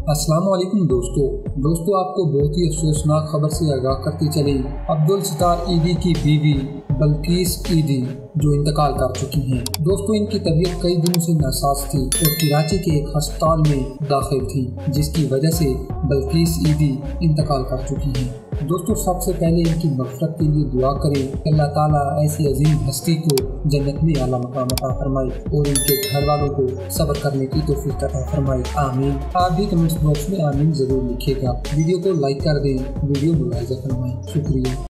अस्सलाम वालेकुम दोस्तों आपको बहुत ही अफसोसनाक खबर से आगाह करती चली। अब्दुल सत्तार ईदी की बीवी बल्कीस ईदी जो इंतकाल कर चुकी हैं। दोस्तों इनकी तबीयत कई दिनों से नासाज थी और कराची के एक अस्पताल में दाखिल थी, जिसकी वजह से बल्कीस ईदी इंतकाल कर चुकी हैं। दोस्तों सबसे पहले इनकी मग़फ़िरत के लिए दुआ करें। अल्लाह ताला ऐसी अजीम हस्ती को जन्नत में आला मकाम अता फरमाए और इनके घर वालों को सब्र करने की तौफीक अता फरमाए। आमीन। आप भी कमेंट्स बॉक्स में आमीन जरूर लिखिएगा। वीडियो को लाइक कर दें, वीडियो मुलाहिजा फरमाएं। शुक्रिया।